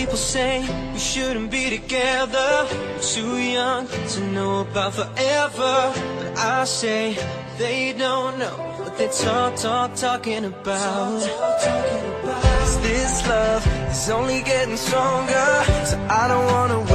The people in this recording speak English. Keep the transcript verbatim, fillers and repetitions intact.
People say we shouldn't be together, we're too young to know about forever. But I say they don't know what they talk, talk, talking about. Cause this love is only getting stronger, so I don't wanna